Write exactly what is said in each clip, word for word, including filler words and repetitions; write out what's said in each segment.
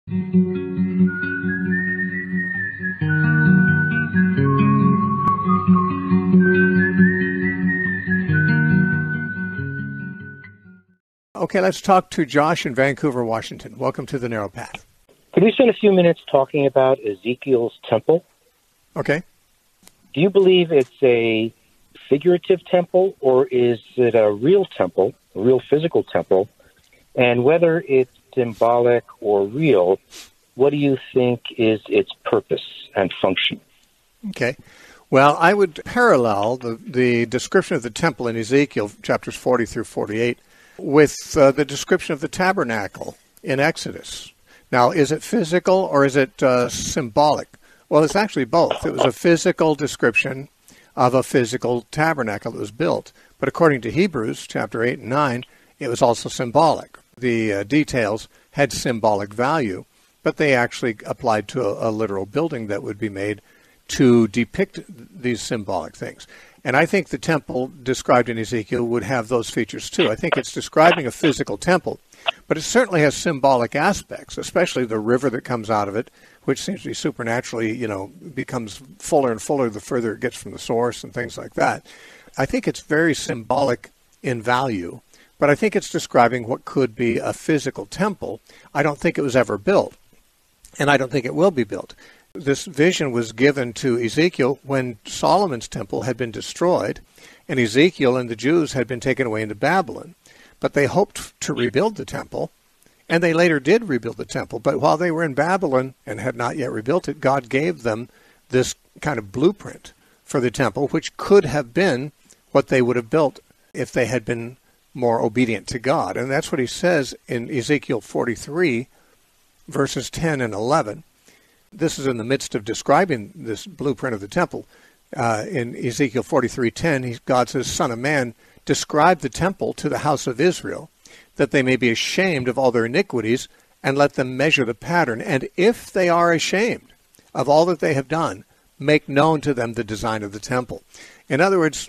Okay, let's talk to Josh in Vancouver, Washington. Welcome to The Narrow Path. Could we spend a few minutes talking about Ezekiel's temple? Okay. Do you believe it's a figurative temple, or is it a real temple, a real physical temple? And whether it's symbolic or real, what do you think is its purpose and function? Okay. Well, I would parallel the, the description of the temple in Ezekiel, chapters forty through forty-eight, with uh, the description of the tabernacle in Exodus. Now, is it physical or is it uh, symbolic? Well, it's actually both. It was a physical description of a physical tabernacle that was built. But according to Hebrews, chapter eight and nine, it was also symbolic. The uh, details had symbolic value, but they actually applied to a, a literal building that would be made to depict these symbolic things. And I think the temple described in Ezekiel would have those features too. I think it's describing a physical temple, but it certainly has symbolic aspects, especially the river that comes out of it, which seems to be supernaturally, you know, becomes fuller and fuller the further it gets from the source and things like that. I think it's very symbolic in value, but I think it's describing what could be a physical temple. I don't think it was ever built, and I don't think it will be built. This vision was given to Ezekiel when Solomon's temple had been destroyed, and Ezekiel and the Jews had been taken away into Babylon. But they hoped to rebuild the temple, and they later did rebuild the temple. But while they were in Babylon and had not yet rebuilt it, God gave them this kind of blueprint for the temple, which could have been what they would have built if they had been more obedient to God. And that's what he says in Ezekiel forty-three, verses ten and eleven. This is in the midst of describing this blueprint of the temple. Uh, in Ezekiel forty-three ten, God says, "Son of man, describe the temple to the house of Israel, that they may be ashamed of all their iniquities, and let them measure the pattern. And if they are ashamed of all that they have done, make known to them the design of the temple." In other words,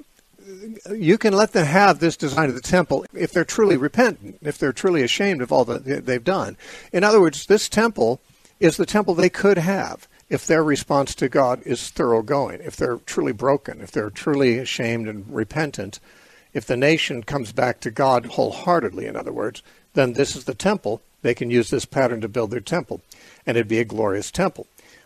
you can let them have this design of the temple if they're truly repentant, if they're truly ashamed of all that they've done. In other words, this temple is the temple they could have if their response to God is thoroughgoing, if they're truly broken, if they're truly ashamed and repentant. If the nation comes back to God wholeheartedly, in other words, then this is the temple. They can use this pattern to build their temple, and it'd be a glorious temple.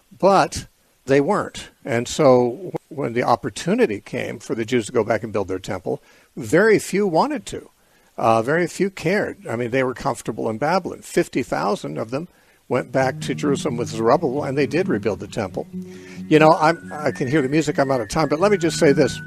But they weren't. And so when the opportunity came for the Jews to go back and build their temple, very few wanted to. Uh, very few cared. I mean, they were comfortable in Babylon. fifty thousand of them went back to Jerusalem with Zerubbabel, and they did rebuild the temple. You know, I'm, I can hear the music. I'm out of time, but let me just say this.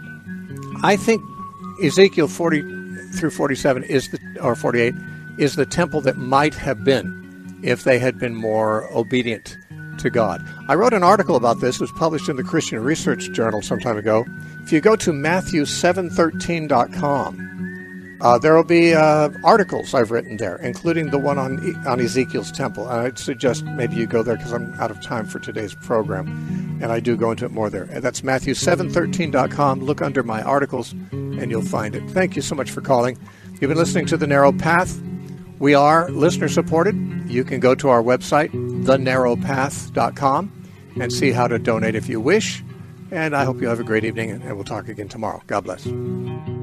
I think Ezekiel forty through forty-seven is the, or forty-eight is the temple that might have been if they had been more obedient to God. I wrote an article about this. It was published in the Christian Research Journal some time ago. If you go to Matthew seven thirteen dot com, Uh, there will be uh, articles I've written there, including the one on on Ezekiel's temple. And I'd suggest maybe you go there because I'm out of time for today's program, and I do go into it more there. And that's Matthew seven thirteen dot com. Look under my articles, and you'll find it. Thank you so much for calling. You've been listening to The Narrow Path. We are listener-supported. You can go to our website, the narrow path dot com, and see how to donate if you wish. And I hope you have a great evening, and we'll talk again tomorrow. God bless.